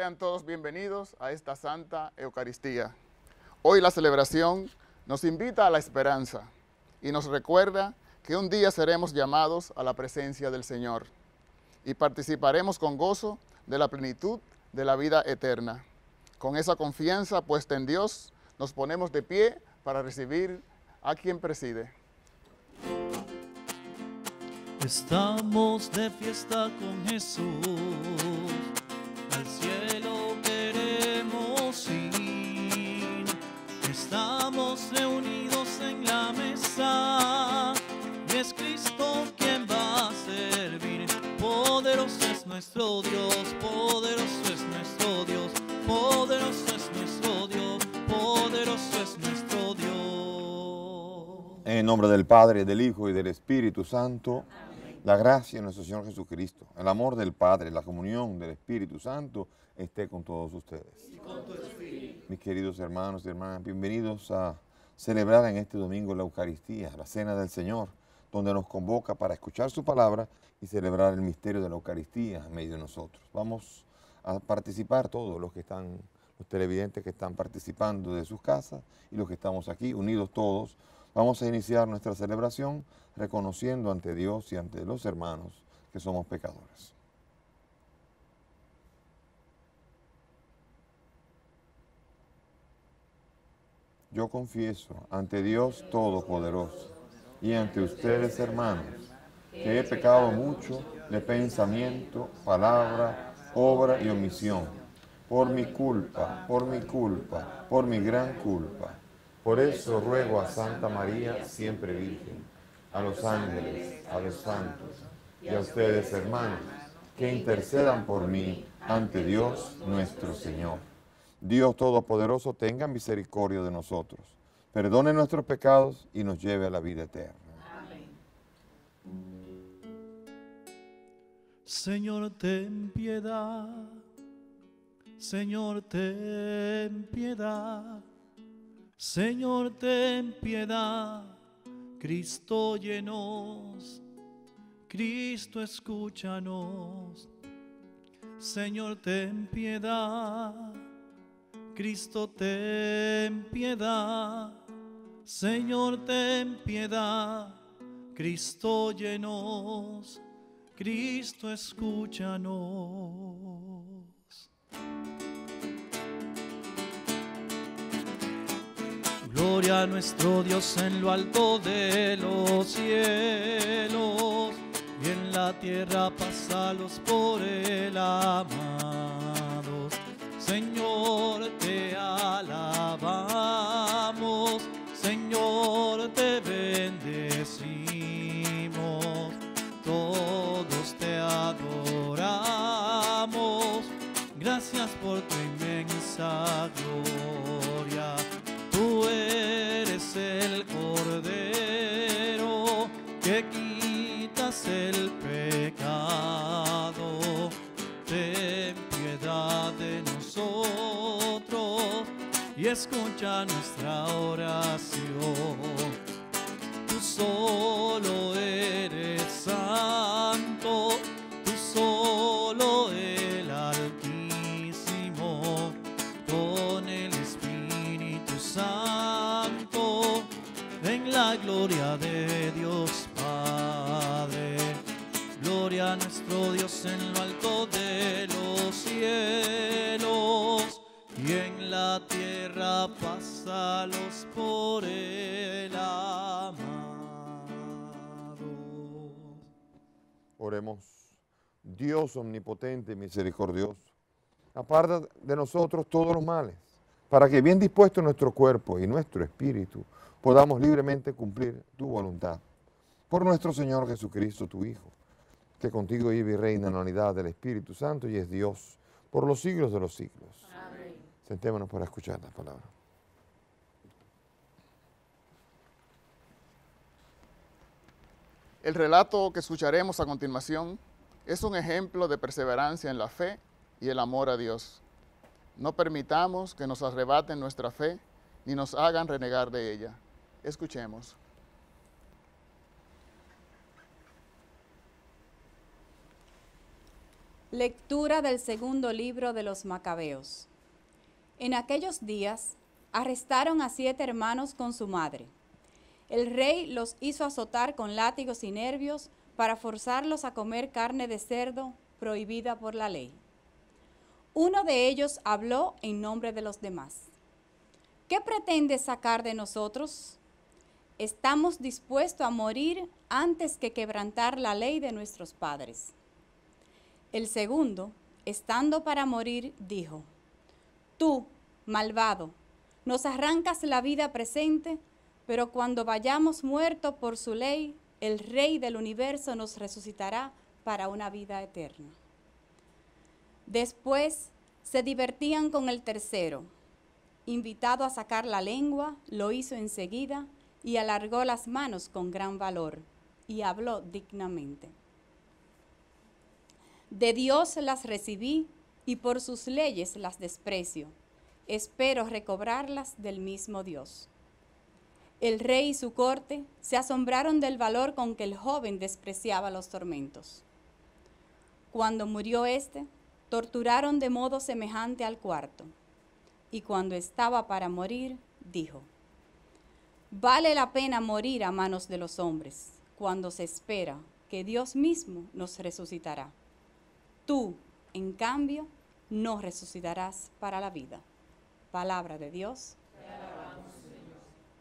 Sean todos bienvenidos a esta Santa Eucaristía. Hoy la celebración nos invita a la esperanza y nos recuerda que un día seremos llamados a la presencia del Señor y participaremos con gozo de la plenitud de la vida eterna. Con esa confianza puesta en Dios, nos ponemos de pie para recibir a quien preside. Estamos de fiesta con Jesús, al cielo queremos ir. Estamos reunidos en la mesa, y es Cristo quien va a servir. Poderoso es nuestro Dios, poderoso es nuestro Dios, poderoso es nuestro Dios, poderoso es nuestro Dios. En el nombre del Padre, del Hijo y del Espíritu Santo. La gracia de nuestro Señor Jesucristo, el amor del Padre, la comunión del Espíritu Santo esté con todos ustedes. Y con tu espíritu. Mis queridos hermanos y hermanas, bienvenidos a celebrar en este domingo la Eucaristía, la Cena del Señor, donde nos convoca para escuchar su palabra y celebrar el misterio de la Eucaristía en medio de nosotros. Vamos a participar todos los televidentes que están participando de sus casas y los que estamos aquí, unidos todos. Vamos a iniciar nuestra celebración reconociendo ante Dios y ante los hermanos que somos pecadores. Yo confieso ante Dios Todopoderoso y ante ustedes, hermanos, que he pecado mucho de pensamiento, palabra, obra y omisión, por mi culpa, por mi gran culpa. Por eso ruego a Santa María, siempre Virgen, a los ángeles, a los santos y a ustedes, hermanos, que intercedan por mí ante Dios nuestro Señor. Dios Todopoderoso tenga misericordia de nosotros, perdone nuestros pecados y nos lleve a la vida eterna. Amén. Señor, ten piedad. Señor, ten piedad. Señor, ten piedad. Cristo, óyenos. Cristo, escúchanos. Señor, ten piedad. Cristo, ten piedad. Señor, ten piedad. Cristo, óyenos. Cristo, escúchanos. Gloria a nuestro Dios en lo alto de los cielos, y en la tierra paz los por él amados. Señor, te alabamos, Señor, te bendecimos, todos te adoramos, gracias por tu inmensa gloria. Tú eres el Cordero que quitas el pecado. Ten piedad de nosotros y escucha nuestra oración. Tú solo eres santo, tú solo el Altísimo, con el Espíritu Santo, en la gloria de Dios Padre. Gloria a nuestro Dios en lo alto de los cielos, y en la tierra paz a los por él amados. Oremos. Dios omnipotente y misericordioso, aparta de nosotros todos los males, para que bien dispuesto nuestro cuerpo y nuestro espíritu podamos libremente cumplir tu voluntad. Por nuestro Señor Jesucristo, tu Hijo, que contigo vive y reina en la unidad del Espíritu Santo y es Dios por los siglos de los siglos. Amén. Sentémonos para escuchar la palabra. El relato que escucharemos a continuación es un ejemplo de perseverancia en la fe y el amor a Dios. No permitamos que nos arrebaten nuestra fe ni nos hagan renegar de ella. Escuchemos. Lectura del segundo libro de los Macabeos. En aquellos días arrestaron a 7 hermanos con su madre. El rey los hizo azotar con látigos y nervios para forzarlos a comer carne de cerdo prohibida por la ley. Uno de ellos habló en nombre de los demás. ¿Qué pretendes sacar de nosotros? Estamos dispuestos a morir antes que quebrantar la ley de nuestros padres. El segundo, estando para morir, dijo: Tú, malvado, nos arrancas la vida presente, pero cuando vayamos muertos por su ley, el Rey del universo nos resucitará para una vida eterna. Después se divertían con el tercero. Invitado a sacar la lengua, lo hizo enseguida y alargó las manos con gran valor y habló dignamente. De Dios las recibí y por sus leyes las desprecio. Espero recobrarlas del mismo Dios. El rey y su corte se asombraron del valor con que el joven despreciaba los tormentos. Cuando murió éste, torturaron de modo semejante al cuarto. Y cuando estaba para morir, dijo: Vale la pena morir a manos de los hombres, cuando se espera que Dios mismo nos resucitará. Tú, en cambio, no resucitarás para la vida. Palabra de Dios. Te alabamos, Señor.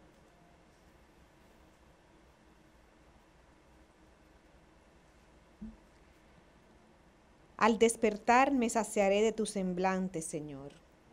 Al despertar me saciaré de tu semblante, Señor.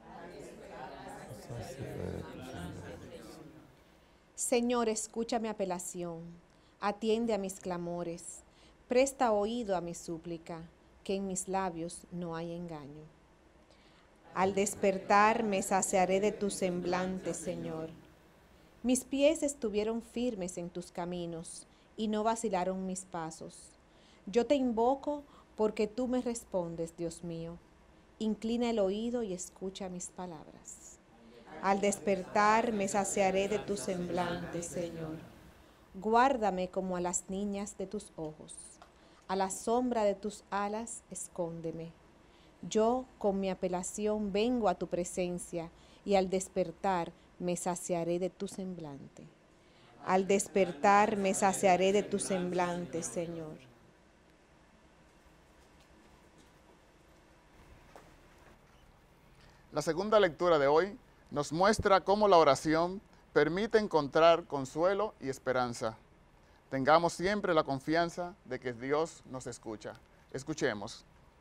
Señor, escucha mi apelación, atiende a mis clamores, presta oído a mi súplica, que en mis labios no hay engaño. Al despertar me saciaré de tu semblante, Señor. Mis pies estuvieron firmes en tus caminos y no vacilaron mis pasos. Yo te invoco porque tú me respondes, Dios mío. Inclina el oído y escucha mis palabras. Al despertar me saciaré de tu semblante, Señor. Guárdame como a las niñas de tus ojos. A la sombra de tus alas escóndeme. Yo con mi apelación vengo a tu presencia y al despertar me saciaré de tu semblante. Al despertar me saciaré de tu semblante, Señor. La segunda lectura de hoy nos muestra cómo la oración permite encontrar consuelo y esperanza. Tengamos siempre la confianza de que Dios nos escucha. Escuchemos.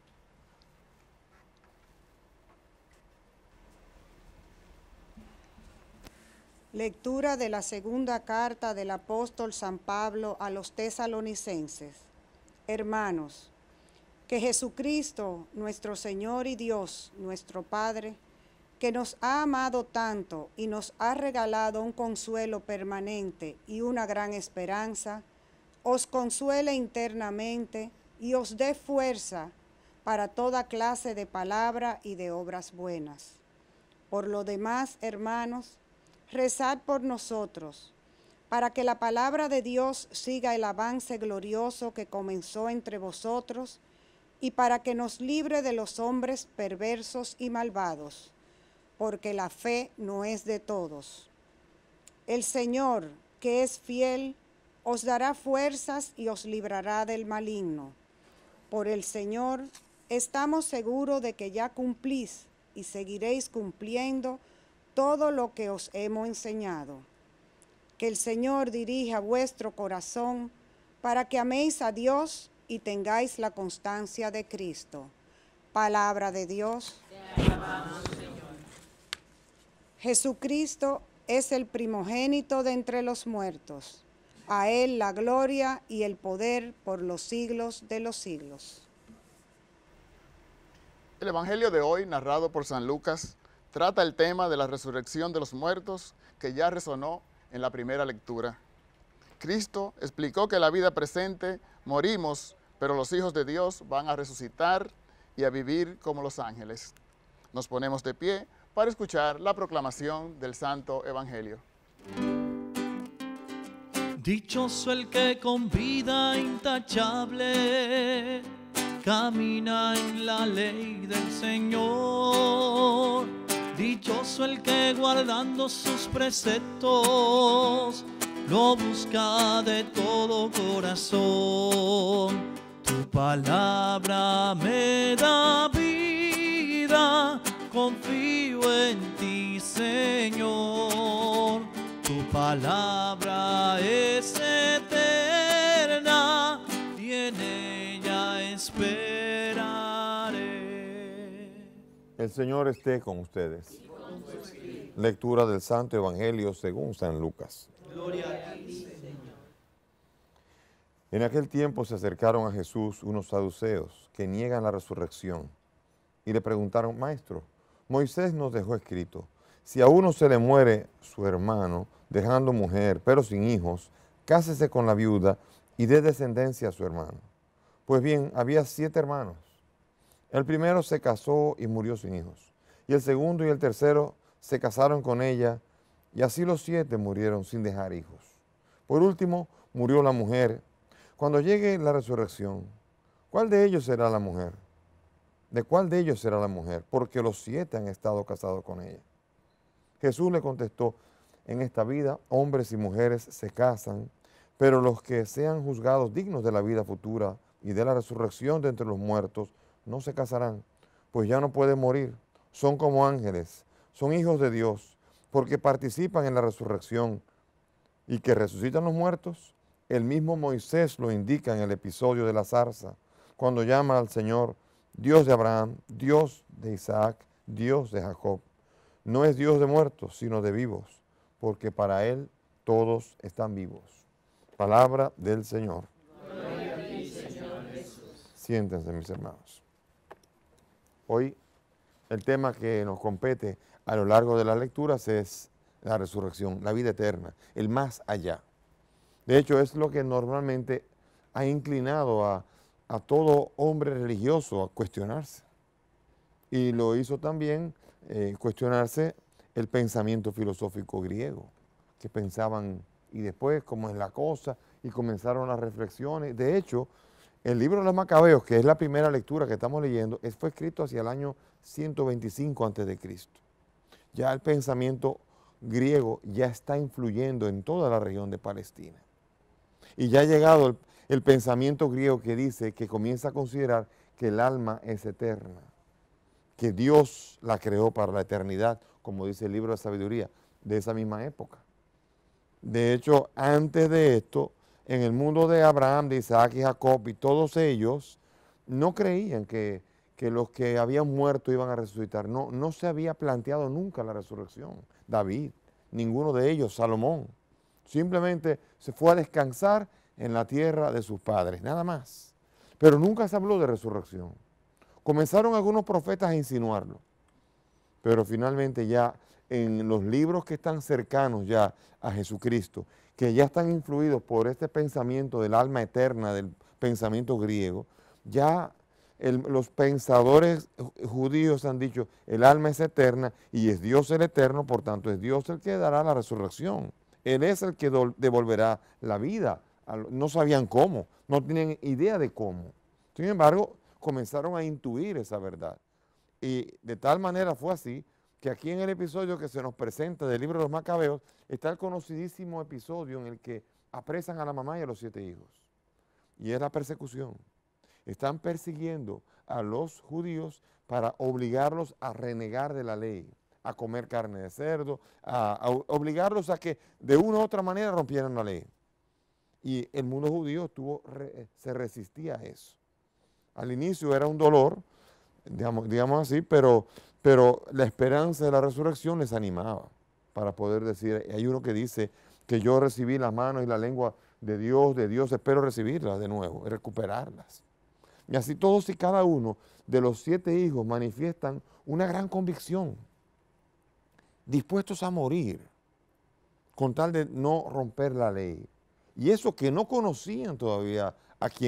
Lectura de la segunda carta del apóstol San Pablo a los tesalonicenses. Hermanos, que Jesucristo, nuestro Señor y Dios, nuestro Padre, que nos ha amado tanto y nos ha regalado un consuelo permanente y una gran esperanza, os consuele internamente y os dé fuerza para toda clase de palabra y de obras buenas. Por lo demás, hermanos, rezad por nosotros, para que la palabra de Dios siga el avance glorioso que comenzó entre vosotros y para que nos libre de los hombres perversos y malvados, porque la fe no es de todos. El Señor, que es fiel, os dará fuerzas y os librará del maligno. Por el Señor, estamos seguros de que ya cumplís y seguiréis cumpliendo todo lo que os hemos enseñado. Que el Señor dirija vuestro corazón para que améis a Dios y tengáis la constancia de Cristo. Palabra de Dios. Te alabamos, Señor. Jesucristo es el primogénito de entre los muertos. A Él la gloria y el poder por los siglos de los siglos. El Evangelio de hoy, narrado por San Lucas, trata el tema de la resurrección de los muertos que ya resonó en la primera lectura. Cristo explicó que en la vida presente morimos, pero los hijos de Dios van a resucitar y a vivir como los ángeles. Nos ponemos de pie para escuchar la proclamación del Santo Evangelio. Dichoso el que con vida intachable camina en la ley del Señor. Dichoso el que guardando sus preceptos lo busca de todo corazón. Tu palabra me da vida, confío en ti, Señor. Tu palabra es eterna y en ella esperaré. El Señor esté con ustedes. Lectura del Santo Evangelio según San Lucas. Gloria a ti, Señor. En aquel tiempo se acercaron a Jesús unos saduceos que niegan la resurrección y le preguntaron: Maestro, Moisés nos dejó escrito, si a uno se le muere su hermano, dejando mujer, pero sin hijos, cásese con la viuda y dé descendencia a su hermano. Pues bien, había 7 hermanos. El primero se casó y murió sin hijos, y el segundo y el tercero se casaron con ella, y así los 7 murieron sin dejar hijos. Por último, murió la mujer. Cuando llegue la resurrección, ¿cuál de ellos será la mujer? ¿De cuál de ellos será la mujer? Porque los 7 han estado casados con ella. Jesús le contestó: en esta vida hombres y mujeres se casan, pero los que sean juzgados dignos de la vida futura y de la resurrección de entre los muertos no se casarán, pues ya no pueden morir, son como ángeles, son hijos de Dios, porque participan en la resurrección. ¿Y que resucitan los muertos? El mismo Moisés lo indica en el episodio de la zarza, cuando llama al Señor Dios de Abraham, Dios de Isaac, Dios de Jacob. No es Dios de muertos, sino de vivos, porque para Él todos están vivos. Palabra del Señor. Gloria a ti, Señor Jesús. Siéntense, mis hermanos. Hoy el tema que nos compete a lo largo de las lecturas es la resurrección, la vida eterna, el más allá. De hecho, es lo que normalmente ha inclinado a todo hombre religioso a cuestionarse. Y lo hizo también cuestionarse el pensamiento filosófico griego, que pensaban, y después cómo es la cosa, y comenzaron las reflexiones. De hecho, el libro de los Macabeos, que es la primera lectura que estamos leyendo, fue escrito hacia el año 125 a.C. Ya el pensamiento griego ya está influyendo en toda la región de Palestina. Y ya ha llegado el pensamiento griego que dice, que comienza a considerar que el alma es eterna, que Dios la creó para la eternidad, como dice el libro de sabiduría de esa misma época. De hecho, antes de esto, en el mundo de Abraham, de Isaac y Jacob y todos ellos, no creían que los que habían muerto iban a resucitar. No se había planteado nunca la resurrección. David, ninguno de ellos, Salomón. Simplemente se fue a descansar en la tierra de sus padres, nada más. Pero nunca se habló de resurrección. Comenzaron algunos profetas a insinuarlo, pero finalmente ya en los libros que están cercanos ya a Jesucristo, que ya están influidos por este pensamiento del alma eterna, del pensamiento griego, ya los pensadores judíos han dicho, el alma es eterna y es Dios el eterno, por tanto es Dios el que dará la resurrección. Él es el que devolverá la vida. No sabían cómo, no tenían idea de cómo. Sin embargo, comenzaron a intuir esa verdad. Y de tal manera fue así que aquí en el episodio que se nos presenta del libro de los Macabeos está el conocidísimo episodio en el que apresan a la mamá y a los 7 hijos. Y es la persecución. Están persiguiendo a los judíos para obligarlos a renegar de la ley, a comer carne de cerdo, a obligarlos a que de una u otra manera rompieran la ley. Y el mundo judío se resistía a eso. Al inicio era un dolor, digamos así, pero la esperanza de la resurrección les animaba para poder decir, hay uno que dice que yo recibí las manos y la lengua de Dios espero recibirlas de nuevo y recuperarlas. Y así todos y cada uno de los 7 hijos manifiestan una gran convicción, dispuestos a morir con tal de no romper la ley. Y eso que no conocían todavía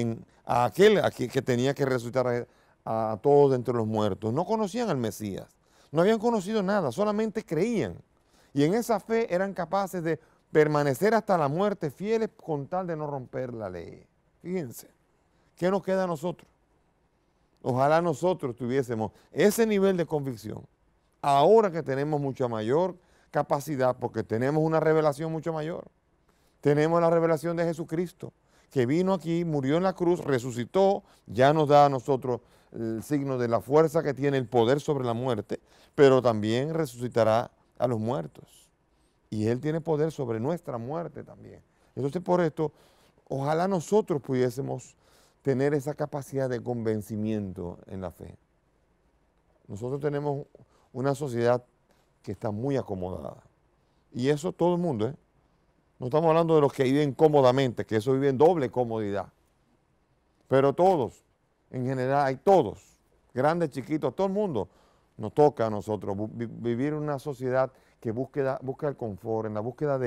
a aquel que tenía que resucitar a todos de entre los muertos. No conocían al Mesías, no habían conocido nada, solamente creían. Y en esa fe eran capaces de permanecer hasta la muerte fieles con tal de no romper la ley. Fíjense, ¿qué nos queda a nosotros? Ojalá nosotros tuviésemos ese nivel de convicción, ahora que tenemos mucha mayor capacidad, porque tenemos una revelación mucho mayor. Tenemos la revelación de Jesucristo, que vino aquí, murió en la cruz, resucitó, ya nos da a nosotros el signo de la fuerza que tiene el poder sobre la muerte, pero también resucitará a los muertos. Y Él tiene poder sobre nuestra muerte también. Entonces, por esto, ojalá nosotros pudiésemos tener esa capacidad de convencimiento en la fe. Nosotros tenemos una sociedad que está muy acomodada. Y eso todo el mundo, ¿eh? No estamos hablando de los que viven cómodamente, que eso vive en doble comodidad. Pero todos, en general, hay todos, grandes, chiquitos, todo el mundo, nos toca a nosotros vivir en una sociedad que busca el confort, en la búsqueda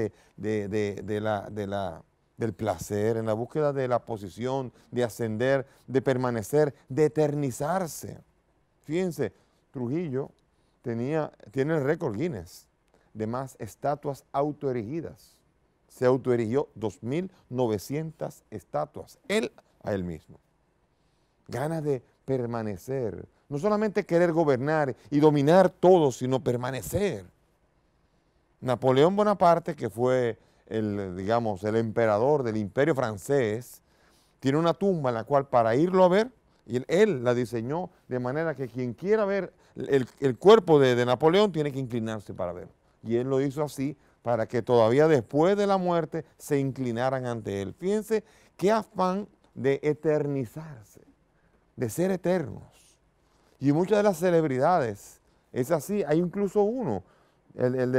del placer, en la búsqueda de la posición, de ascender, de permanecer, de eternizarse. Fíjense, Trujillo tiene el récord Guinness de más estatuas autoerigidas. Se autoerigió 2.900 estatuas, él a él mismo. Ganas de permanecer, no solamente querer gobernar y dominar todo, sino permanecer. Napoleón Bonaparte, que fue el emperador del imperio francés, tiene una tumba en la cual para irlo a ver, y él la diseñó de manera que quien quiera ver el cuerpo de Napoleón tiene que inclinarse para verlo. Y él lo hizo así para que todavía después de la muerte se inclinaran ante él. Fíjense qué afán de eternizarse, de ser eternos. Y muchas de las celebridades es así. Hay incluso uno, el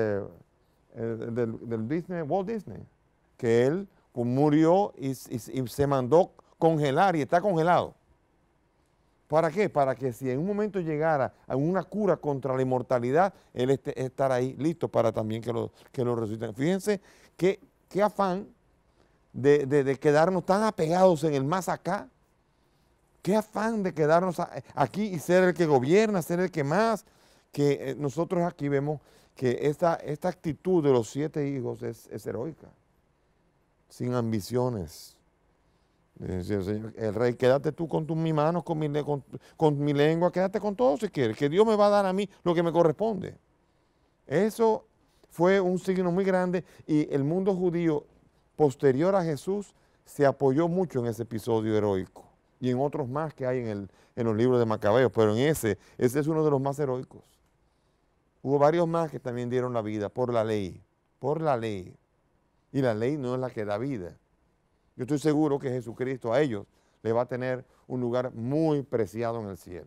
del Disney, Walt Disney, que él murió y se mandó congelar y está congelado. ¿Para qué? Para que si en un momento llegara a una cura contra la inmortalidad, él estará ahí listo para también que lo resuciten. Fíjense qué afán de quedarnos tan apegados en el más acá. Qué afán de quedarnos aquí y ser el que gobierna, ser el que más, que nosotros aquí vemos que esta actitud de los 7 hijos es heroica, sin ambiciones. El rey, quédate tú con mis manos, con mi lengua, quédate con todo si quieres, que Dios me va a dar a mí lo que me corresponde. Eso fue un signo muy grande y el mundo judío posterior a Jesús se apoyó mucho en ese episodio heroico y en otros más que hay en los libros de Macabeos, pero en ese es uno de los más heroicos. Hubo varios más que también dieron la vida por la ley, y la ley no es la que da vida. Yo estoy seguro que Jesucristo a ellos les va a tener un lugar muy preciado en el cielo.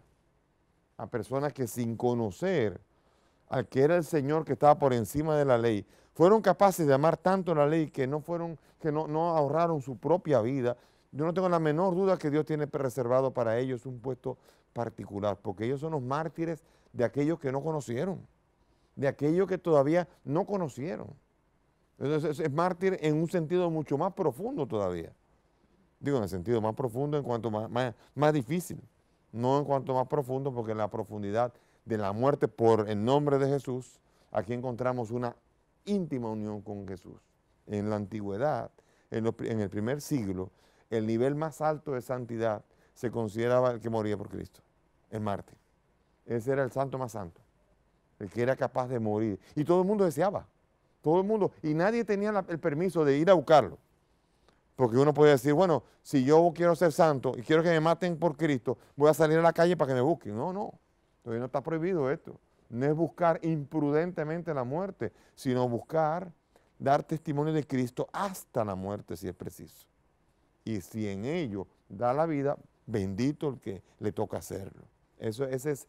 A personas que sin conocer al que era el Señor que estaba por encima de la ley, fueron capaces de amar tanto la ley que no ahorraron su propia vida. Yo no tengo la menor duda que Dios tiene reservado para ellos un puesto particular, porque ellos son los mártires de aquellos que no conocieron, de aquellos que todavía no conocieron. Entonces es mártir en un sentido mucho más profundo todavía. Digo, en el sentido más profundo en cuanto más difícil. No en cuanto más profundo, porque en la profundidad de la muerte por el nombre de Jesús, aquí encontramos una íntima unión con Jesús. En la antigüedad, en el primer siglo, el nivel más alto de santidad se consideraba el que moría por Cristo, el mártir. Ese era el santo más santo, el que era capaz de morir. Y todo el mundo deseaba. Todo el mundo, y nadie tenía el permiso de ir a buscarlo. Porque uno puede decir, bueno, si yo quiero ser santo y quiero que me maten por Cristo, voy a salir a la calle para que me busquen. No, todavía no está prohibido esto. No es buscar imprudentemente la muerte, sino buscar dar testimonio de Cristo hasta la muerte si es preciso. Y si en ello da la vida, bendito el que le toca hacerlo. Ese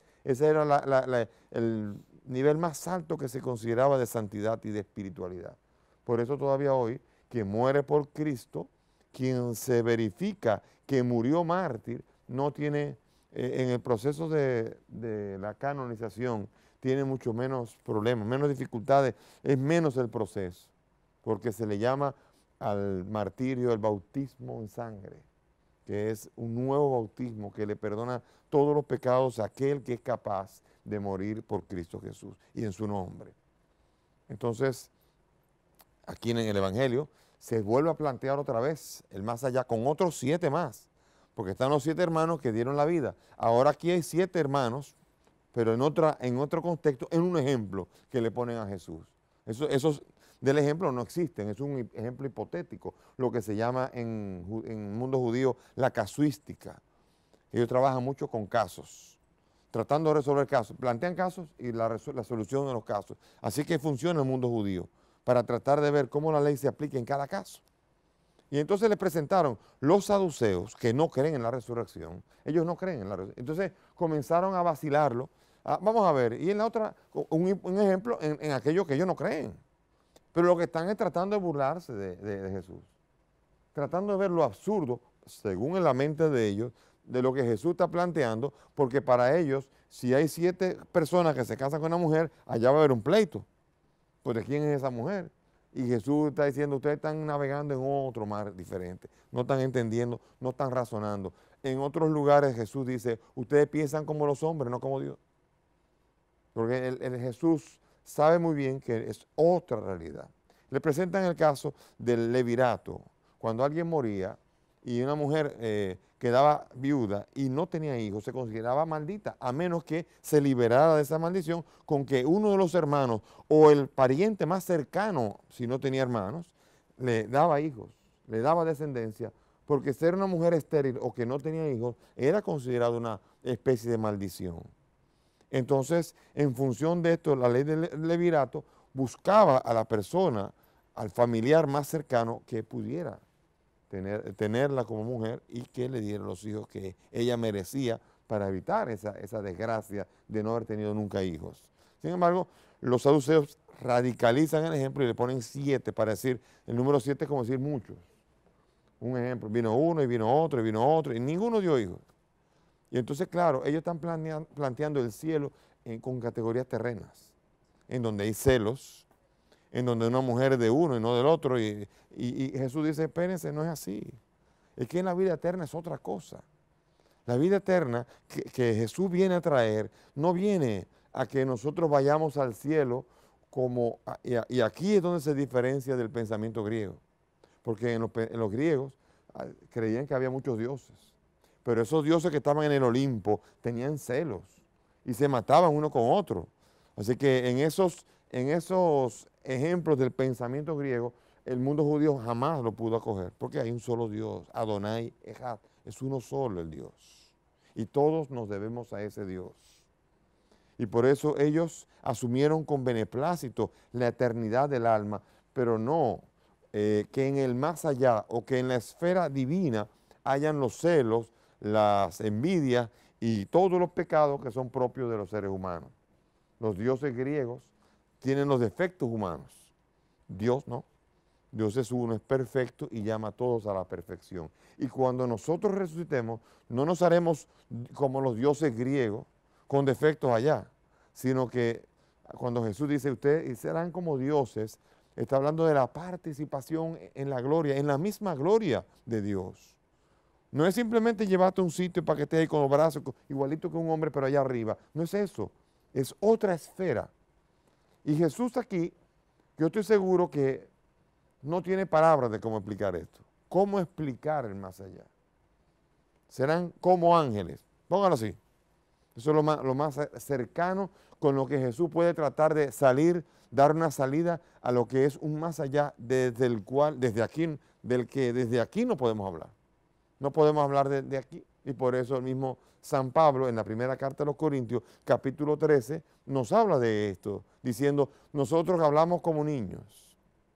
era el nivel más alto que se consideraba de santidad y de espiritualidad. Por eso todavía hoy, quien muere por Cristo, quien se verifica que murió mártir, no tiene, en el proceso de la canonización, tiene mucho menos problemas, menos dificultades, es menos el proceso, porque se le llama al martirio el bautismo en sangre, que es un nuevo bautismo que le perdona todos los pecados a aquel que es capaz de morir por Cristo Jesús y en su nombre. Entonces, aquí en el Evangelio se vuelve a plantear otra vez el más allá con otros 7 más, porque están los 7 hermanos que dieron la vida. Ahora aquí hay 7 hermanos, pero en otro contexto, en un ejemplo que le ponen a Jesús. Esos del ejemplo no existen, es un ejemplo hipotético, lo que se llama en el mundo judío la casuística. Ellos trabajan mucho con casos, tratando de resolver casos, plantean casos y la solución de los casos. Así que funciona el mundo judío, para tratar de ver cómo la ley se aplica en cada caso. Y entonces le presentaron los saduceos, que no creen en la resurrección, ellos no creen en la resurrección. Entonces comenzaron a vacilarlo. Vamos a ver, y en la otra, un ejemplo en aquellos que ellos no creen. Pero lo que están es tratando de burlarse de Jesús, tratando de ver lo absurdo, según en la mente de ellos, de lo que Jesús está planteando, porque para ellos, si hay 7 personas que se casan con una mujer, allá va a haber un pleito. Pues ¿de quién es esa mujer? Y Jesús está diciendo, ustedes están navegando en otro mar diferente, no están entendiendo, no están razonando. En otros lugares Jesús dice, ustedes piensan como los hombres, no como Dios. Porque el Jesús sabe muy bien que es otra realidad. Le presentan el caso del levirato, cuando alguien moría y una mujer quedaba viuda y no tenía hijos, se consideraba maldita, a menos que se liberara de esa maldición con que uno de los hermanos o el pariente más cercano, si no tenía hermanos, le daba hijos, le daba descendencia, porque ser una mujer estéril o que no tenía hijos era considerado una especie de maldición. Entonces, en función de esto, la ley del levirato buscaba a la persona, al familiar más cercano que pudiera tenerla como mujer y que le diera los hijos que ella merecía para evitar esa desgracia de no haber tenido nunca hijos. Sin embargo, los saduceos radicalizan el ejemplo y le ponen 7 para decir, el número 7 es como decir muchos. Un ejemplo, vino uno y vino otro y vino otro y ninguno dio hijos. Y entonces, claro, ellos están planteando el cielo con categorías terrenas, en donde hay celos, en donde una mujer es de uno y no del otro. Y Jesús dice, espérense, no es así. Es que en la vida eterna es otra cosa. La vida eterna que Jesús viene a traer, no viene a que nosotros vayamos al cielo como, y aquí es donde se diferencia del pensamiento griego. Porque en los griegos creían que había muchos dioses. Pero esos dioses que estaban en el Olimpo tenían celos y se mataban uno con otro. Así que en esos ejemplos del pensamiento griego, el mundo judío jamás lo pudo acoger, porque hay un solo Dios, Adonai Echad, es uno solo el Dios. Y todos nos debemos a ese Dios. Y por eso ellos asumieron con beneplácito la eternidad del alma, pero no que en el más allá o que en la esfera divina hayan los celos, las envidias y todos los pecados que son propios de los seres humanos. Los dioses griegos tienen los defectos humanos. Dios no. Dios es uno, es perfecto y llama a todos a la perfección. Y cuando nosotros resucitemos, no nos haremos como los dioses griegos, con defectos allá, sino que cuando Jesús dice, ustedes serán como dioses, está hablando de la participación en la gloria, en la misma gloria de Dios. No es simplemente llevarte a un sitio para que estés ahí con los brazos, igualito que un hombre, pero allá arriba. No es eso, es otra esfera. Y Jesús aquí, yo estoy seguro que no tiene palabras de cómo explicar esto. ¿Cómo explicar el más allá? Serán como ángeles, póngalo así. Eso es lo más cercano con lo que Jesús puede tratar de salir, dar una salida a lo que es un más allá desde aquí no podemos hablar. No podemos hablar de aquí. Y por eso el mismo San Pablo, en la primera carta de los Corintios, capítulo 13, nos habla de esto, diciendo, nosotros hablamos como niños,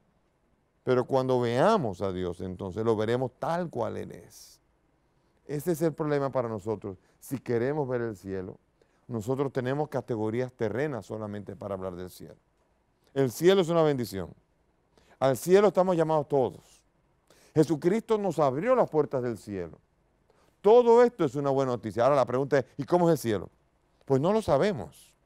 pero cuando veamos a Dios, entonces lo veremos tal cual Él es. Ese es el problema para nosotros. Si queremos ver el cielo, nosotros tenemos categorías terrenas solamente para hablar del cielo. El cielo es una bendición. Al cielo estamos llamados todos. Jesucristo nos abrió las puertas del cielo. Todo esto es una buena noticia. Ahora la pregunta es, ¿y cómo es el cielo? Pues no lo sabemos.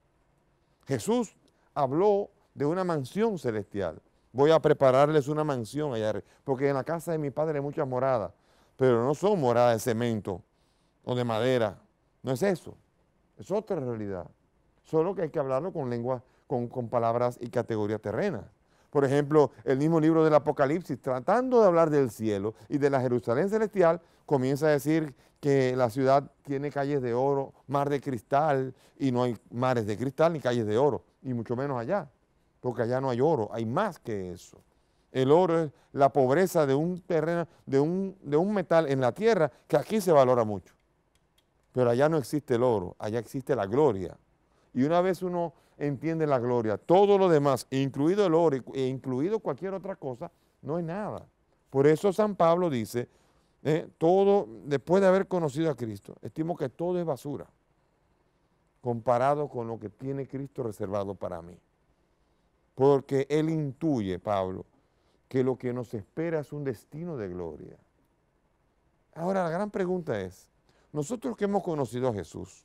Jesús habló de una mansión celestial. Voy a prepararles una mansión allá arriba, porque en la casa de mi Padre hay muchas moradas, pero no son moradas de cemento o de madera. No es eso. Es otra realidad. Solo que hay que hablarlo con lenguas, con palabras y categorías terrenas. Por ejemplo, el mismo libro del Apocalipsis, tratando de hablar del cielo y de la Jerusalén celestial, comienza a decir que la ciudad tiene calles de oro, mar de cristal, y no hay mares de cristal ni calles de oro, y mucho menos allá, porque allá no hay oro, hay más que eso. El oro es la pobreza de un terreno, de un metal en la tierra que aquí se valora mucho. Pero allá no existe el oro, allá existe la gloria. Y una vez uno entiende la gloria, todo lo demás, incluido el oro e incluido cualquier otra cosa, no es nada. Por eso San Pablo dice, todo, después de haber conocido a Cristo, estimo que todo es basura, comparado con lo que tiene Cristo reservado para mí. Porque él intuye, Pablo, que lo que nos espera es un destino de gloria. Ahora, la gran pregunta es, nosotros que hemos conocido a Jesús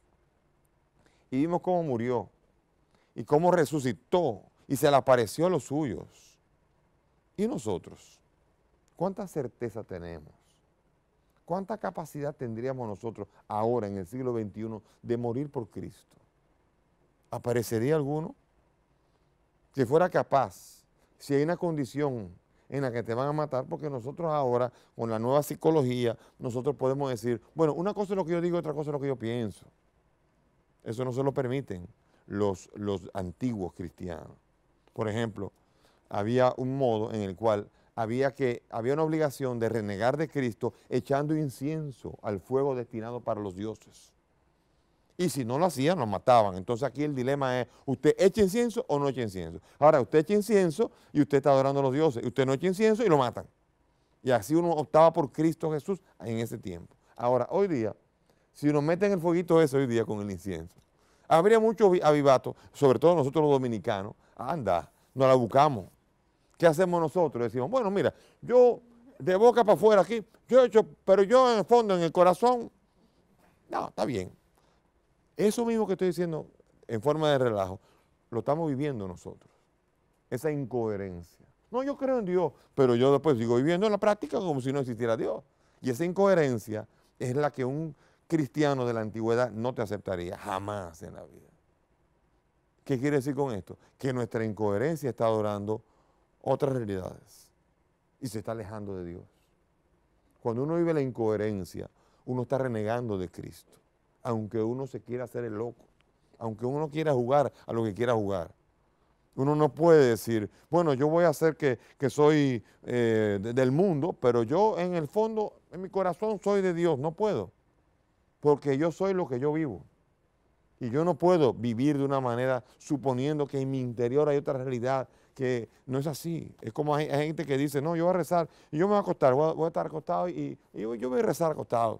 y vimos cómo murió y cómo resucitó y se le apareció a los suyos, ¿y nosotros? ¿Cuánta certeza tenemos? ¿Cuánta capacidad tendríamos nosotros ahora en el siglo XXI de morir por Cristo? ¿Aparecería alguno? Si fuera capaz, si hay una condición en la que te van a matar, porque nosotros ahora, con la nueva psicología, nosotros podemos decir, bueno, una cosa es lo que yo digo, otra cosa es lo que yo pienso. Eso no se lo permiten los antiguos cristianos. Por ejemplo, había un modo en el cual había una obligación de renegar de Cristo echando incienso al fuego destinado para los dioses. Y si no lo hacían, los mataban. Entonces aquí el dilema es, ¿usted echa incienso o no echa incienso? Ahora, usted echa incienso y usted está adorando a los dioses. Y usted no echa incienso y lo matan. Y así uno optaba por Cristo Jesús en ese tiempo. Ahora, hoy día, si nos meten el fueguito ese hoy día con el incienso, habría mucho avivato, sobre todo nosotros los dominicanos, anda, nos la buscamos. ¿Qué hacemos nosotros? Decimos, bueno, mira, yo de boca para afuera aquí, yo he hecho, pero yo en el fondo, en el corazón, no, está bien. Eso mismo que estoy diciendo en forma de relajo, lo estamos viviendo nosotros. Esa incoherencia. No, yo creo en Dios, pero yo después sigo viviendo en la práctica como si no existiera Dios. Y esa incoherencia es la que un cristiano de la antigüedad no te aceptaría, jamás en la vida. ¿Qué quiere decir con esto? Que nuestra incoherencia está adorando otras realidades y se está alejando de Dios. Cuando uno vive la incoherencia, uno está renegando de Cristo. Aunque uno se quiera hacer el loco, aunque uno quiera jugar a lo que quiera jugar. Uno no puede decir, bueno, yo voy a hacer que soy del mundo, pero yo en el fondo, en mi corazón soy de Dios. No puedo, porque yo soy lo que yo vivo. Y yo no puedo vivir de una manera suponiendo que en mi interior hay otra realidad que no es así. Es como hay gente que dice, no, yo voy a rezar y yo me voy a acostar, voy a estar acostado y yo voy a rezar acostado.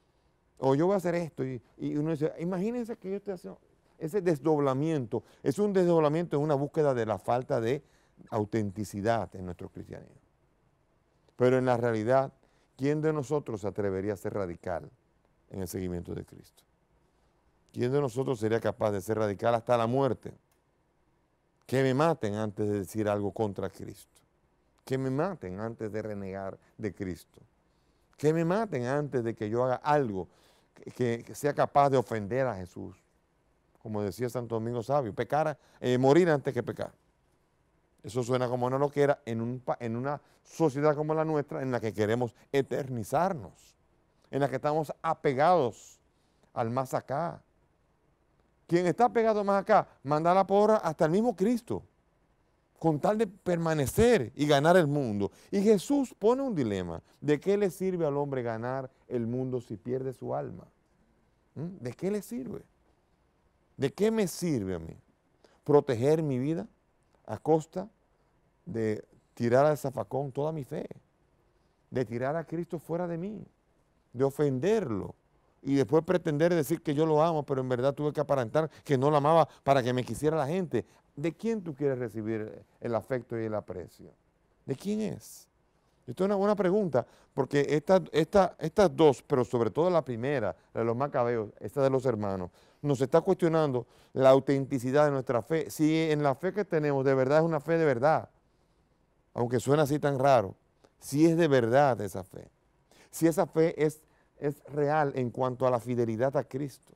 O yo voy a hacer esto, y uno dice, imagínense que yo estoy haciendo ese desdoblamiento, es un desdoblamiento en una búsqueda de la falta de autenticidad en nuestro cristianismo. Pero en la realidad, ¿quién de nosotros se atrevería a ser radical en el seguimiento de Cristo? ¿Quién de nosotros sería capaz de ser radical hasta la muerte? Que me maten antes de decir algo contra Cristo. Que me maten antes de renegar de Cristo. Que me maten antes de que yo haga algo que sea capaz de ofender a Jesús. Como decía Santo Domingo Sabio, morir antes que pecar. Eso suena como una loquera en una sociedad como la nuestra, en la que queremos eternizarnos, en la que estamos apegados al más acá. Quien está apegado más acá, manda la porra hasta el mismo Cristo, con tal de permanecer y ganar el mundo. Y Jesús pone un dilema. ¿De qué le sirve al hombre ganar el mundo si pierde su alma? ¿De qué le sirve? ¿De qué me sirve a mí? Proteger mi vida a costa de tirar al zafacón toda mi fe, de tirar a Cristo fuera de mí, de ofenderlo y después pretender decir que yo lo amo, pero en verdad tuve que aparentar que no lo amaba para que me quisiera la gente. ¿De quién tú quieres recibir el afecto y el aprecio? ¿De quién es? Esto es una buena pregunta, porque estas dos, pero sobre todo la primera, la de los macabeos, esta de los hermanos, nos está cuestionando la autenticidad de nuestra fe. Si en la fe que tenemos de verdad es una fe de verdad, aunque suena así tan raro, si es de verdad esa fe, si esa fe es real en cuanto a la fidelidad a Cristo,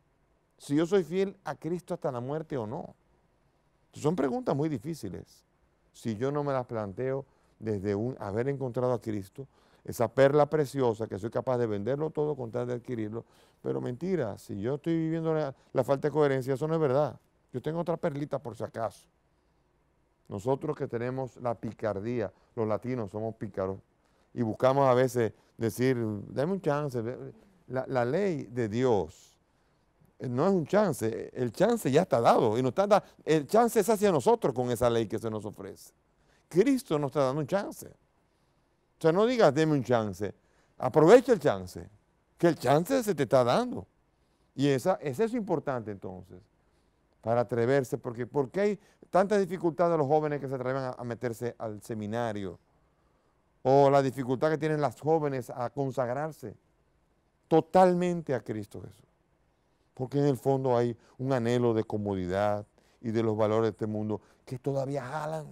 si yo soy fiel a Cristo hasta la muerte o no. Son preguntas muy difíciles. si yo no me las planteo desde haber encontrado a Cristo, esa perla preciosa que soy capaz de venderlo todo con tal de adquirirlo? Pero mentira, si yo estoy viviendo la falta de coherencia, eso no es verdad. Yo tengo otra perlita por si acaso. Nosotros que tenemos la picardía, los latinos somos pícaros, y buscamos a veces decir, dame un chance. La ley de Dios no es un chance, el chance ya está dado, y el chance es hacia nosotros con esa ley que se nos ofrece. Cristo nos está dando un chance. O sea, no digas, deme un chance, aprovecha el chance, que el chance se te está dando. Y es eso importante entonces, para atreverse, porque hay tantas dificultades de los jóvenes que se atreven a meterse al seminario, o la dificultad que tienen las jóvenes a consagrarse totalmente a Cristo Jesús. Porque en el fondo hay un anhelo de comodidad y de los valores de este mundo que todavía jalan.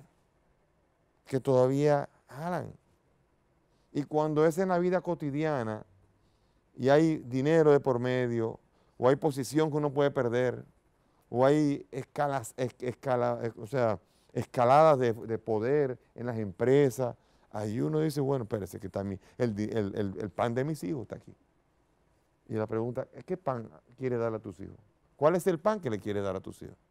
Y cuando es en la vida cotidiana y hay dinero de por medio, o hay posición que uno puede perder, o hay escaladas de poder en las empresas, ahí uno dice, bueno, espérese, que también el pan de mis hijos está aquí. Y la pregunta es, ¿qué pan quiere dar a tus hijos? ¿Cuál es el pan que le quiere dar a tus hijos?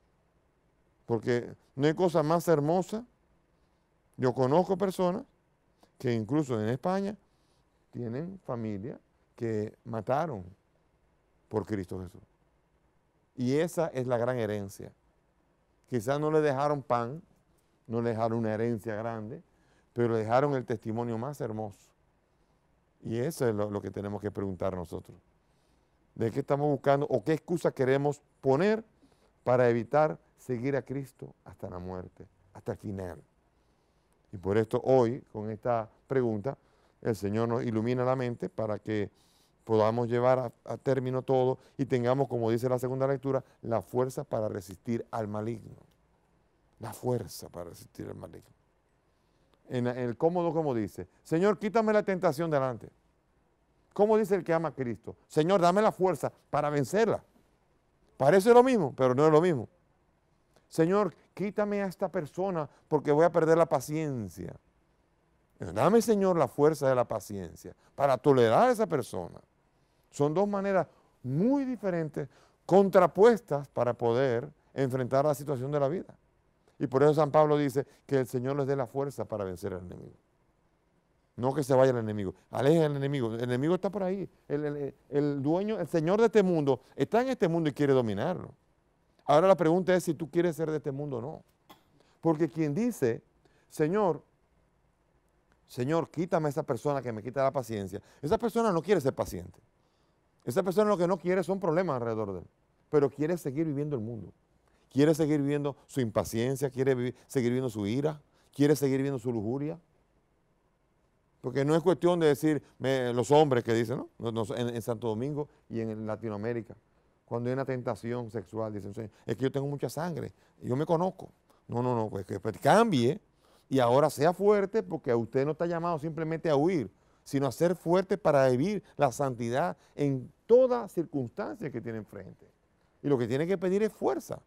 Porque no hay cosa más hermosa. Yo conozco personas que incluso en España tienen familia que mataron por Cristo Jesús. Y esa es la gran herencia. Quizás no le dejaron pan, no le dejaron una herencia grande, pero le dejaron el testimonio más hermoso. Y eso es lo que tenemos que preguntar nosotros. ¿De qué estamos buscando o qué excusa queremos poner para evitar seguir a Cristo hasta la muerte, hasta el final? Y por esto hoy, con esta pregunta, el Señor nos ilumina la mente para que podamos llevar a término todo y tengamos, como dice la segunda lectura, la fuerza para resistir al maligno. La fuerza para resistir al maligno. En el cómodo, como dice, Señor, quítame la tentación delante. ¿Cómo dice el que ama a Cristo? Señor, dame la fuerza para vencerla. Parece lo mismo, pero no es lo mismo. Señor, quítame a esta persona porque voy a perder la paciencia. Dame, Señor, la fuerza de la paciencia para tolerar a esa persona. Son dos maneras muy diferentes, contrapuestas para poder enfrentar la situación de la vida. Y por eso San Pablo dice que el Señor les dé la fuerza para vencer al enemigo. No que se vaya el enemigo, alejen al enemigo. El enemigo está por ahí. El dueño, el Señor de este mundo, está en este mundo y quiere dominarlo. Ahora la pregunta es si tú quieres ser de este mundo o no. Porque quien dice, Señor, quítame a esa persona que me quita la paciencia, esa persona no quiere ser paciente. Esa persona lo que no quiere son problemas alrededor de él, pero quiere seguir viviendo el mundo. Quiere seguir viviendo su impaciencia, quiere seguir viviendo su ira, quiere seguir viviendo su lujuria. Porque no es cuestión de decir, los hombres que dicen, ¿no? En Santo Domingo y en Latinoamérica, cuando hay una tentación sexual, dicen, es que yo tengo mucha sangre, yo me conozco. No, pues que cambie y ahora sea fuerte, porque usted no está llamado simplemente a huir, sino a ser fuerte para vivir la santidad en toda circunstancia que tiene enfrente. Y lo que tiene que pedir es fuerza.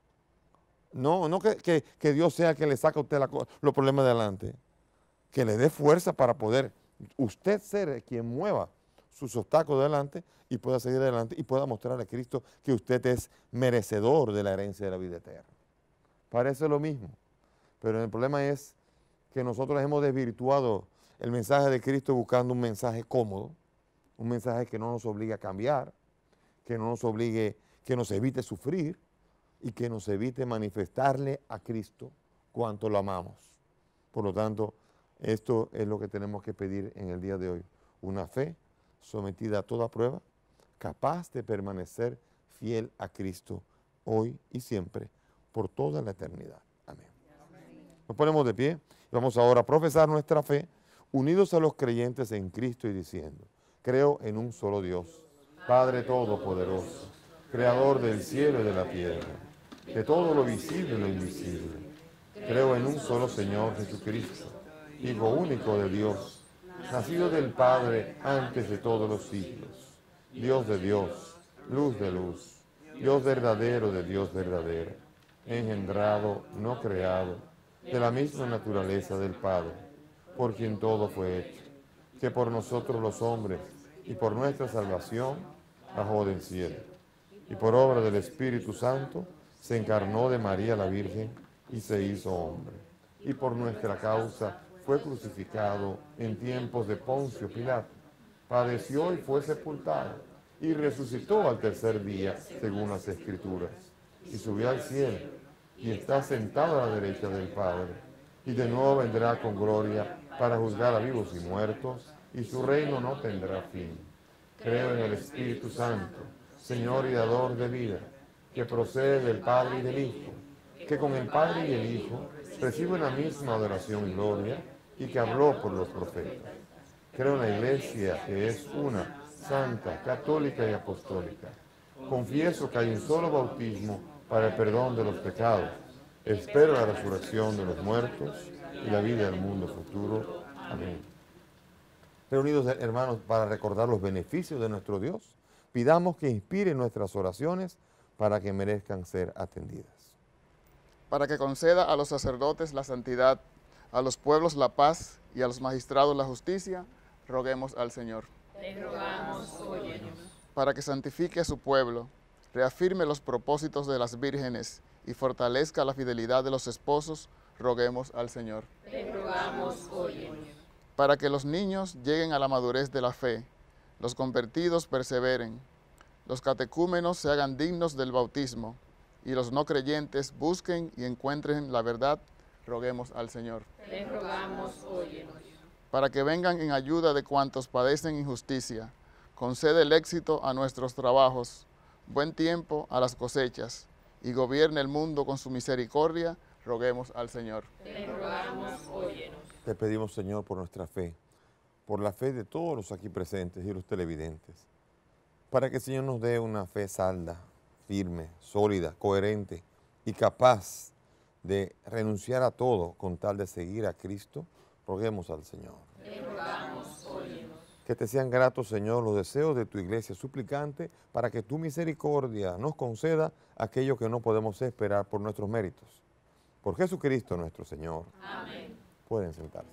No que Dios sea el que le saca a usted los problemas de adelante. Que le dé fuerza para poder usted ser quien mueva sus obstáculos adelante y pueda seguir adelante y pueda mostrarle a Cristo que usted es merecedor de la herencia de la vida eterna. Parece lo mismo, pero el problema es que nosotros hemos desvirtuado el mensaje de Cristo buscando un mensaje cómodo, un mensaje que no nos obligue a cambiar, que no nos obligue, que nos evite sufrir y que nos evite manifestarle a Cristo cuánto lo amamos. Por lo tanto, esto es lo que tenemos que pedir en el día de hoy. Una fe sometida a toda prueba, capaz de permanecer fiel a Cristo hoy y siempre, por toda la eternidad. Amén. Nos ponemos de pie y vamos ahora a profesar nuestra fe, unidos a los creyentes en Cristo y diciendo, creo en un solo Dios, Padre Todopoderoso, Creador del cielo y de la tierra, de todo lo visible y lo invisible. Creo en un solo Señor Jesucristo, Hijo único de Dios, nacido del Padre antes de todos los siglos, Dios de Dios, luz de luz, Dios verdadero de Dios verdadero, engendrado, no creado, de la misma naturaleza del Padre, por quien todo fue hecho, que por nosotros los hombres y por nuestra salvación bajó del cielo, y por obra del Espíritu Santo se encarnó de María la Virgen y se hizo hombre, y por nuestra causa fue crucificado en tiempos de Poncio Pilato, padeció y fue sepultado, y resucitó al tercer día, según las Escrituras, y subió al cielo, y está sentado a la derecha del Padre, y de nuevo vendrá con gloria para juzgar a vivos y muertos, y su reino no tendrá fin. Creo en el Espíritu Santo, Señor y dador de vida, que procede del Padre y del Hijo, que con el Padre y el Hijo reciben la misma adoración y gloria, y que habló por los profetas. Creo en la Iglesia, que es una, santa, católica y apostólica. Confieso que hay un solo bautismo para el perdón de los pecados. Espero la resurrección de los muertos y la vida del mundo futuro. Amén. Reunidos, hermanos, para recordar los beneficios de nuestro Dios, pidamos que inspire nuestras oraciones para que merezcan ser atendidas. Para que conceda a los sacerdotes la santidad, a los pueblos la paz y a los magistrados la justicia, roguemos al Señor. Te rogamos, óyenos. Para que santifique a su pueblo, reafirme los propósitos de las vírgenes y fortalezca la fidelidad de los esposos, roguemos al Señor. Te rogamos, óyenos. Para que los niños lleguen a la madurez de la fe, los convertidos perseveren, los catecúmenos se hagan dignos del bautismo y los no creyentes busquen y encuentren la verdad, roguemos al Señor. Te rogamos, óyenos. Para que vengan en ayuda de cuantos padecen injusticia, concede el éxito a nuestros trabajos, buen tiempo a las cosechas, y gobierne el mundo con su misericordia, roguemos al Señor. Te rogamos, óyenos. Te pedimos, Señor, por nuestra fe, por la fe de todos los aquí presentes y los televidentes, para que el Señor nos dé una fe salda, firme, sólida, coherente y capaz de renunciar a todo con tal de seguir a Cristo, roguemos al Señor. Te rogamos, óyenos. Que te sean gratos, Señor, los deseos de tu iglesia suplicante, para que tu misericordia nos conceda aquello que no podemos esperar por nuestros méritos. Por Jesucristo nuestro Señor. Amén. Pueden sentarse.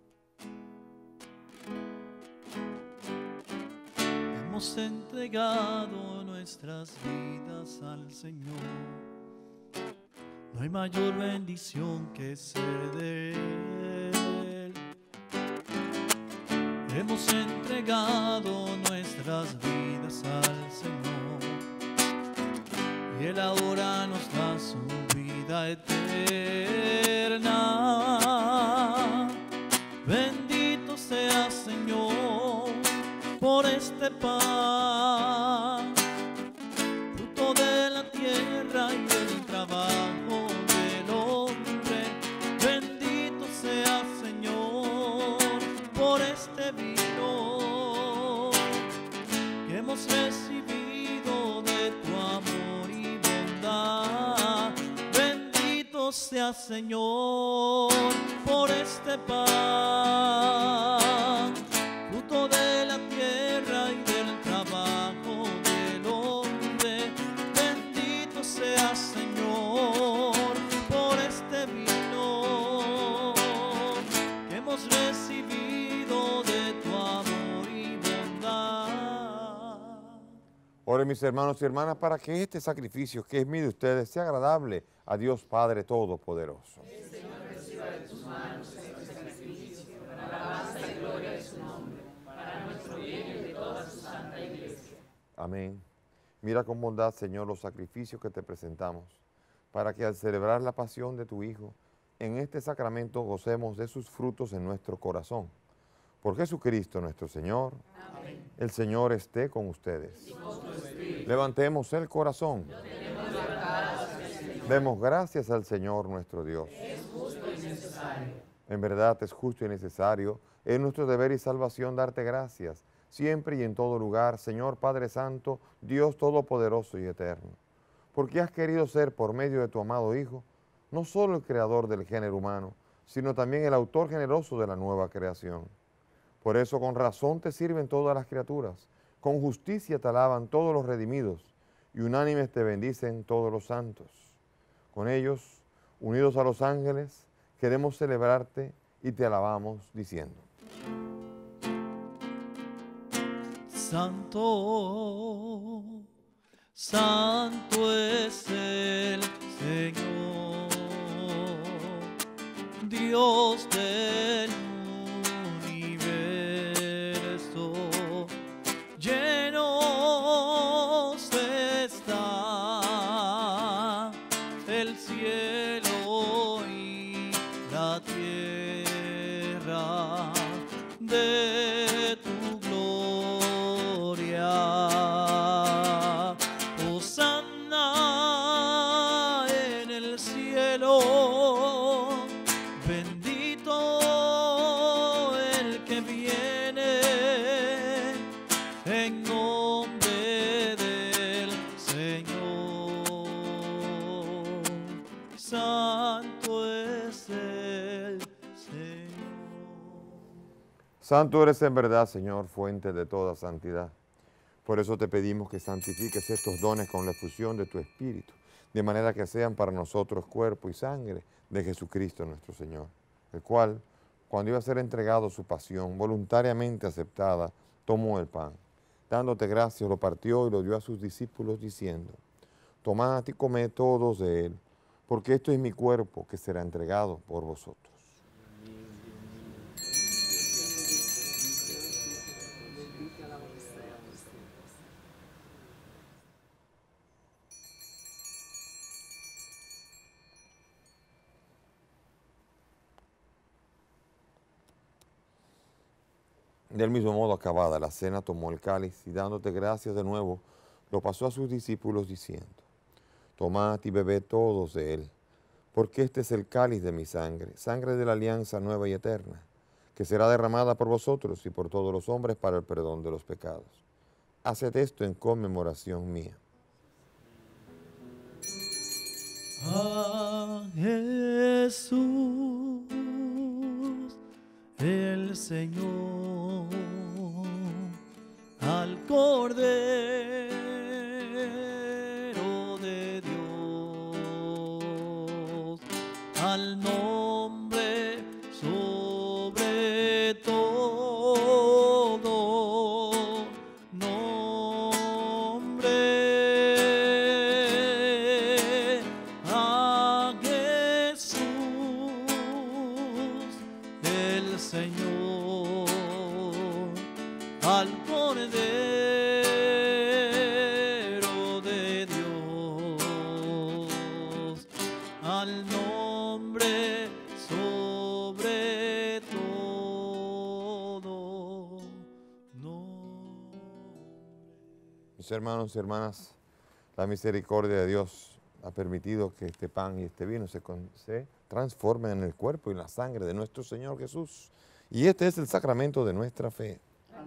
Hemos entregado nuestras vidas al Señor. No hay mayor bendición que ser de Él. Hemos entregado nuestras vidas al Señor y Él ahora nos da su vida eterna. Bendito sea, Señor, por este pan, fruto de la tierra y del trabajo del hombre. Bendito sea, Señor, por este vino que hemos recibido de tu amor y bondad. Bendito sea, Señor, por este pan, fruto de la tierra y del trabajo del hombre. Bendito sea, Señor, por este vino que hemos recibido de tu amor y bondad. Oren, mis hermanos y hermanas, para que este sacrificio que es mío de ustedes sea agradable a Dios Padre Todopoderoso. Amén. Mira con bondad, Señor, los sacrificios que te presentamos, para que al celebrar la pasión de tu Hijo, en este sacramento gocemos de sus frutos en nuestro corazón. Por Jesucristo nuestro Señor. Amén. El Señor esté con ustedes. Levantemos el corazón. Demos gracias al Señor nuestro Dios. Es justo y necesario. En verdad es justo y necesario, es nuestro deber y salvación darte gracias, siempre y en todo lugar, Señor Padre Santo, Dios Todopoderoso y Eterno, porque has querido ser por medio de tu amado Hijo, no solo el creador del género humano, sino también el autor generoso de la nueva creación. Por eso con razón te sirven todas las criaturas, con justicia te alaban todos los redimidos, y unánimes te bendicen todos los santos. Con ellos, unidos a los ángeles, queremos celebrarte y te alabamos diciendo: Santo, santo es el Señor, Dios del universo, llenos está el cielo y la tierra de tu gloria. Hosanna en el cielo, bendito el que viene en nombre del Señor. Santo es el Señor. Santo eres en verdad, Señor, fuente de toda santidad. Por eso te pedimos que santifiques estos dones con la efusión de tu Espíritu, de manera que sean para nosotros cuerpo y sangre de Jesucristo nuestro Señor, el cual, cuando iba a ser entregado su pasión, voluntariamente aceptada, tomó el pan. Dándote gracias, lo partió y lo dio a sus discípulos, diciendo: Tomad y comed todos de él, porque esto es mi cuerpo que será entregado por vosotros. Del mismo modo, acabada la cena, tomó el cáliz y dándote gracias de nuevo, lo pasó a sus discípulos diciendo: Tomad y bebed todos de él, porque este es el cáliz de mi sangre, sangre de la alianza nueva y eterna, que será derramada por vosotros y por todos los hombres para el perdón de los pecados. Haced esto en conmemoración mía. A Jesús, el Señor, al Cordero de Dios, al nombre sobre todo nombre, a Jesús el Señor, al Cordero de Dios, al nombre sobre todo nombre. Mis hermanos y hermanas, la misericordia de Dios ha permitido que este pan y este vino se transformen en el cuerpo y la sangre de nuestro Señor Jesús. Y este es el sacramento de nuestra fe.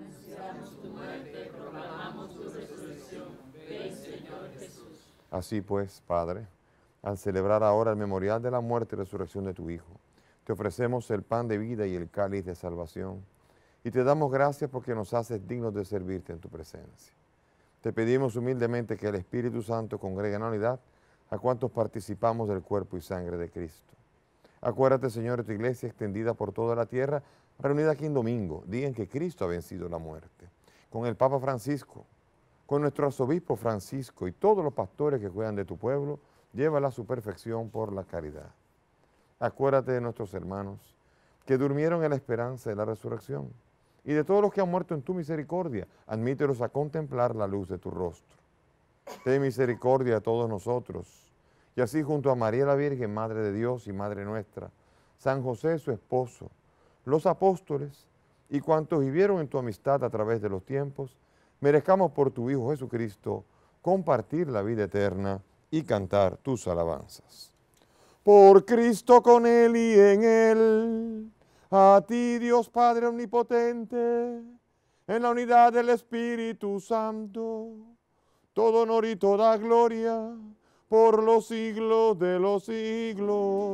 Así pues, Padre, al celebrar ahora el memorial de la muerte y resurrección de tu Hijo, te ofrecemos el pan de vida y el cáliz de salvación, y te damos gracias porque nos haces dignos de servirte en tu presencia. Te pedimos humildemente que el Espíritu Santo congregue en la unidad a cuantos participamos del cuerpo y sangre de Cristo. Acuérdate, Señor, de tu iglesia extendida por toda la tierra, reunida aquí en domingo, día en que Cristo ha vencido la muerte, con el Papa Francisco, con nuestro arzobispo Francisco y todos los pastores que cuidan de tu pueblo, llévala a su perfección por la caridad. Acuérdate de nuestros hermanos que durmieron en la esperanza de la resurrección y de todos los que han muerto en tu misericordia, admítelos a contemplar la luz de tu rostro. Ten misericordia a todos nosotros, y así junto a María la Virgen, Madre de Dios y Madre nuestra, San José su esposo, los apóstoles y cuantos vivieron en tu amistad a través de los tiempos, merezcamos por tu Hijo Jesucristo compartir la vida eterna y cantar tus alabanzas. Por Cristo, con Él y en Él, a ti Dios Padre Omnipotente, en la unidad del Espíritu Santo, todo honor y toda gloria, por los siglos de los siglos.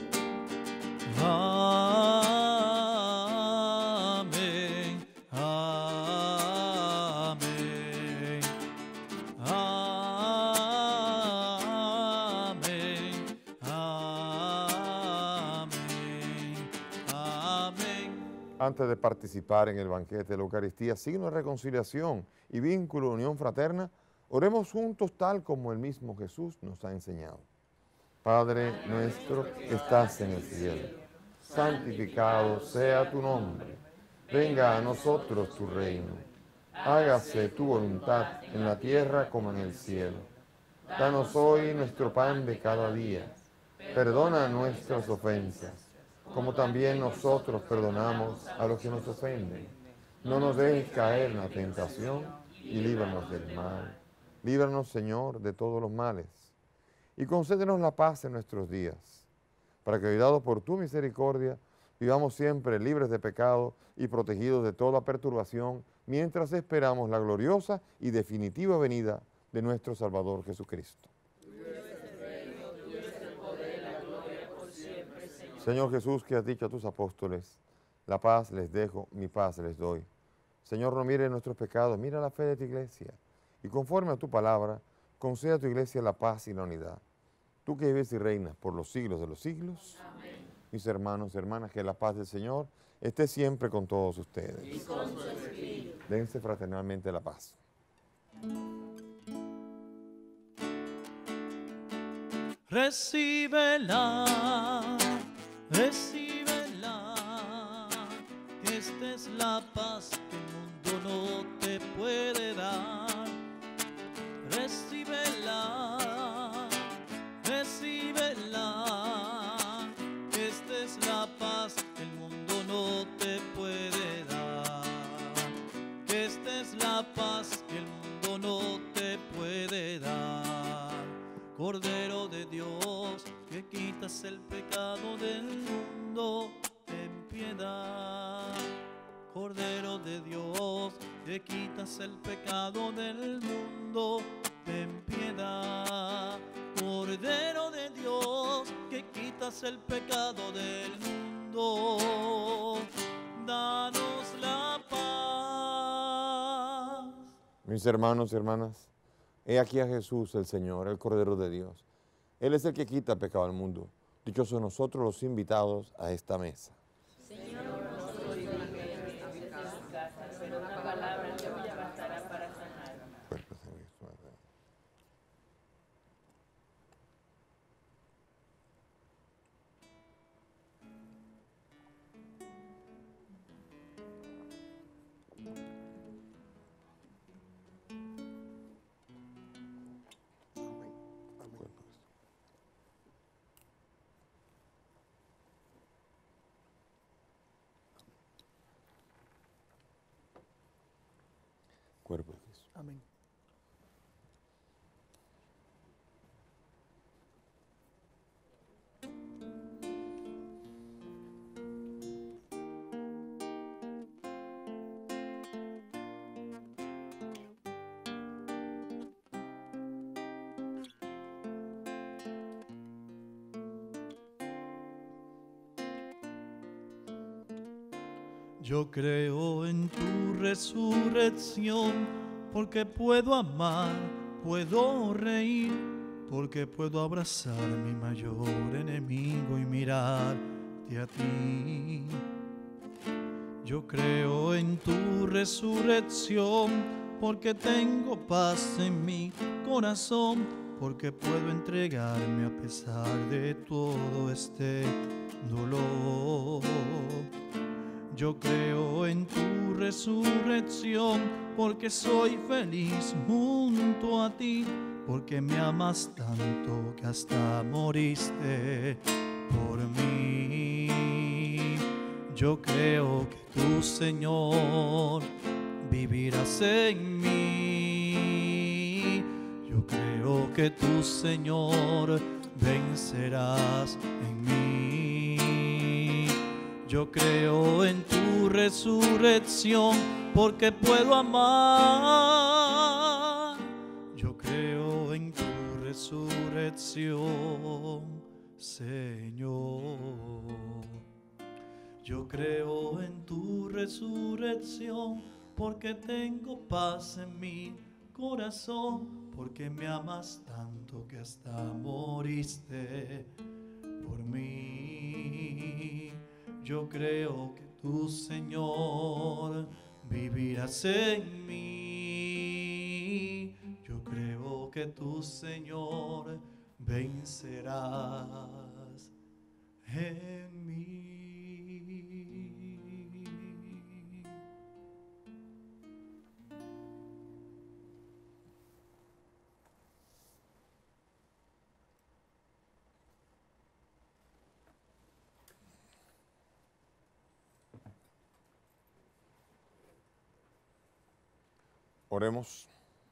Amén, amén, amén, amén. Antes de participar en el banquete de la Eucaristía, signo de reconciliación y vínculo de unión fraterna, oremos juntos tal como el mismo Jesús nos ha enseñado. Padre nuestro que estás en el cielo, santificado sea tu nombre. Venga a nosotros tu reino. Hágase tu voluntad en la tierra como en el cielo. Danos hoy nuestro pan de cada día. Perdona nuestras ofensas, como también nosotros perdonamos a los que nos ofenden. No nos dejes caer en la tentación y líbranos del mal. Líbranos, Señor, de todos los males. Y concédenos la paz en nuestros días, para que, ayudados por tu misericordia, vivamos siempre libres de pecado y protegidos de toda perturbación, mientras esperamos la gloriosa y definitiva venida de nuestro Salvador Jesucristo. Señor Jesús, que has dicho a tus apóstoles, la paz les dejo, mi paz les doy. Señor, no mire nuestros pecados, mira la fe de tu iglesia. Y conforme a tu palabra, concede a tu iglesia la paz y la unidad. Tú que vives y reinas por los siglos de los siglos. Amén. Mis hermanos y hermanas, que la paz del Señor esté siempre con todos ustedes. Y con su espíritu. Dense fraternalmente la paz. Recíbela, recíbela, que esta es la paz que el mundo no te puede dar. Recíbela, recíbela, que esta es la paz que el mundo no te puede dar. Que esta es la paz que el mundo no te puede dar. Cordero de Dios, que quitas el pecado del mundo, ten piedad. Cordero de Dios, que quitas el pecado del mundo, ten piedad. Cordero de Dios, que quitas el pecado del mundo, danos la paz. Mis hermanos y hermanas, he aquí a Jesús el Señor, el Cordero de Dios. Él es el que quita el pecado del mundo. Dichosos nosotros los invitados a esta mesa. Señor, no soy digno de que entres en mi casa, pero una palabra tuya bastará para sanar. Cuerpo de Cristo. Amén. Yo creo en tu resurrección, porque puedo amar, puedo reír, porque puedo abrazar a mi mayor enemigo y mirarte a ti. Yo creo en tu resurrección, porque tengo paz en mi corazón, porque puedo entregarme a pesar de todo este dolor. Yo creo en tu resurrección, porque soy feliz junto a ti, porque me amas tanto que hasta moriste por mí. Yo creo que tú, Señor, vivirás en mí. Yo creo que tú, Señor, vencerás en mí. Yo creo en tu resurrección, porque puedo amar. Yo creo en tu resurrección, Señor. Yo creo en tu resurrección, porque tengo paz en mi corazón, porque me amas tanto que hasta moriste por mí. Yo creo que tú, Señor, vivirás en mí. Yo creo que tú, Señor, vencerás en mí. Oremos.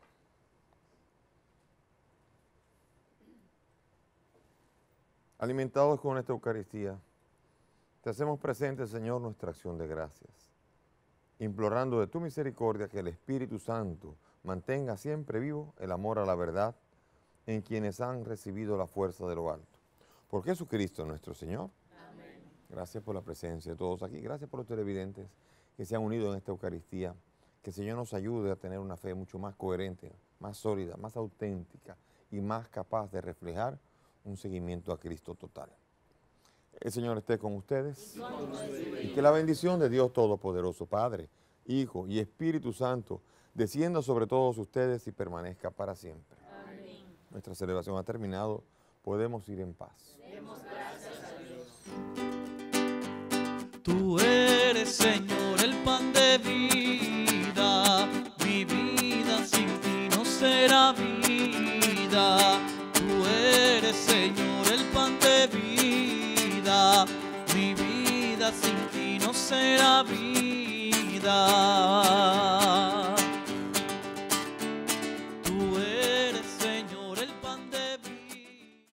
Alimentados con esta Eucaristía, te hacemos presente, Señor, nuestra acción de gracias, implorando de tu misericordia que el Espíritu Santo mantenga siempre vivo el amor a la verdad en quienes han recibido la fuerza de lo alto. Por Jesucristo nuestro Señor. Amén. Gracias por la presencia de todos aquí. Gracias por los televidentes que se han unido en esta Eucaristía. Que el Señor nos ayude a tener una fe mucho más coherente, más sólida, más auténtica y más capaz de reflejar un seguimiento a Cristo total. El Señor esté con ustedes y que la bendición de Dios Todopoderoso, Padre, Hijo y Espíritu Santo, descienda sobre todos ustedes y permanezca para siempre. Amén. Nuestra celebración ha terminado. Podemos ir en paz. Demos gracias a Dios. Tú eres, Señor, el pan de vida. Mi vida sin ti no será vida. Tú eres, Señor, el pan de vida. Mi vida sin ti no será vida.